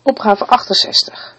Opgave 68.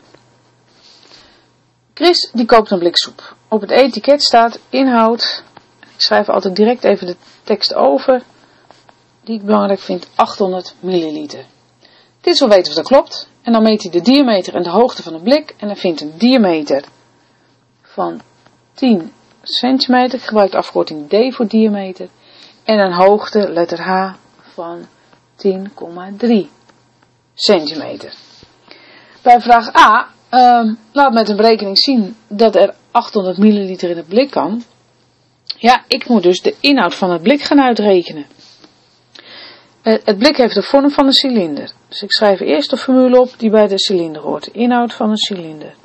Chris die koopt een blik soep. Op het etiket staat inhoud, ik schrijf altijd direct even de tekst over, die ik belangrijk vind, 800 milliliter. Dit wil weten of dat klopt. En dan meet hij de diameter en de hoogte van het blik. En hij vindt een diameter van 10 centimeter. Ik gebruik de afkorting D voor diameter. En een hoogte, letter H, van 10,3 centimeter. Bij vraag A laat met een berekening zien dat er 800 milliliter in het blik kan. Ja, ik moet dus de inhoud van het blik gaan uitrekenen. Het blik heeft de vorm van een cilinder. Dus ik schrijf eerst de formule op die bij de cilinder hoort. De inhoud van een cilinder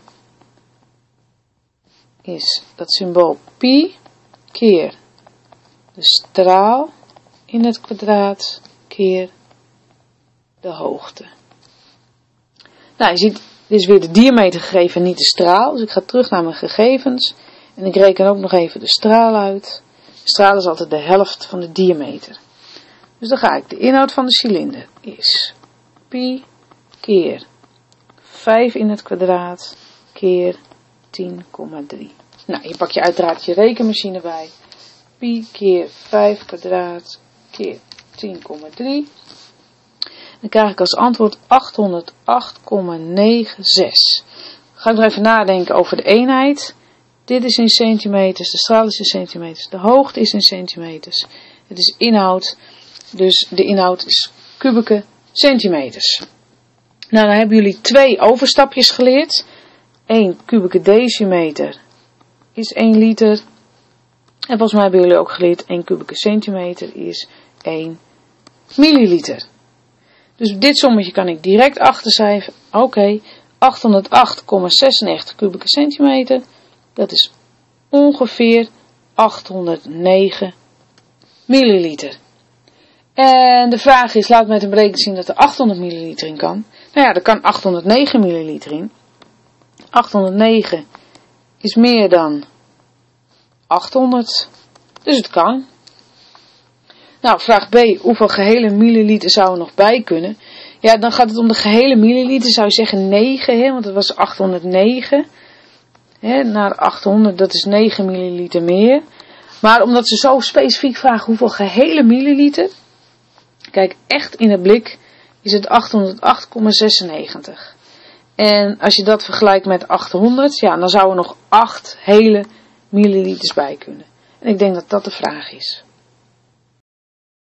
is dat symbool pi keer de straal in het kwadraat keer de hoogte. Nou, je ziet, dit is weer de diameter gegeven en niet de straal. Dus ik ga terug naar mijn gegevens en ik reken ook nog even de straal uit. De straal is altijd de helft van de diameter. Dus dan ga ik, de inhoud van de cilinder is pi keer 5 in het kwadraat keer 10,3. Nou, je pak je uiteraard je rekenmachine bij. Pi keer 5 kwadraat keer 10,3. Dan krijg ik als antwoord 808,96. Ga ik nog even nadenken over de eenheid. Dit is in centimeters, de straal is in centimeters, de hoogte is in centimeters. Het is inhoud, dus de inhoud is kubieke centimeters. Nou, dan hebben jullie 2 overstapjes geleerd. 1 kubieke decimeter is 1 liter. En volgens mij hebben jullie ook geleerd 1 kubieke centimeter is 1 milliliter. Dus dit sommetje kan ik direct achterschrijven. Oké, 808,96 kubieke centimeter. Dat is ongeveer 809 milliliter. En de vraag is, laat met een berekening zien dat er 800 milliliter in kan. Nou ja, er kan 809 milliliter in. 809 is meer dan 800. Dus het kan. Nou, vraag B. Hoeveel gehele milliliter zou er nog bij kunnen? Ja, dan gaat het om de gehele milliliter. Zou je zeggen 9, hè, want het was 809. Hè, naar 800, dat is 9 milliliter meer. Maar omdat ze zo specifiek vragen hoeveel gehele milliliter. Kijk, echt in het blik is het 808,96. En als je dat vergelijkt met 800, ja, dan zou er nog 8 hele milliliters bij kunnen. En ik denk dat dat de vraag is.